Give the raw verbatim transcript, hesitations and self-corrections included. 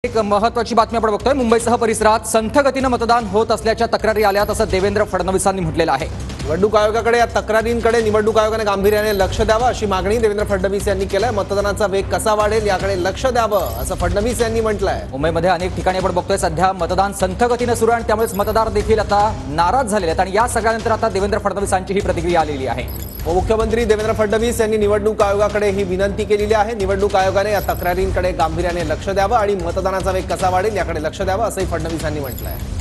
एक महत्त्वाची बातमी आपण बघतोय। मुंबईसह परिसरात संथ गतीने मतदान होत असल्याच्या तक्रारी आल्या असं देवेंद्र फडणवीसांनी म्हटलेलं आहे। निवडणूक आयोगाकडे या तक्रारींकडे निवडणूक आयोगाने गांभीर्याने लक्ष द्यावं अशी मागणी देवेंद्र फडणवीस यांनी केली आहे। मतदानाचा वेग कसा वाढेल याकडे लक्ष द्यावं असं फडणवीस यांनी म्हटलंय। मुंबईमध्ये अनेक ठिकाणी आपण बघतोय सध्या मतदान संथ गतीने सुरू आहे, त्यामुळे मतदार देखील आता नाराज झालेले आहेत आणि या सगळ्यानंतर आता देवेंद्र फडणवीसांची ही प्रतिक्रिया आलेली आहे। उपमुख्यमंत्री देवेंद्र फडणवीस यांनी निवडणूक आयोगाकडे ही विनंती केलेली आहे। निवडणूक आयोगाने या तक्रारींकडे गांभीर्याने लक्ष द्यावं आणि मतदानाचा वेग कसा वाढेल याकडे लक्ष द्यावं असंही फडणवीस यांनी म्हटलंय।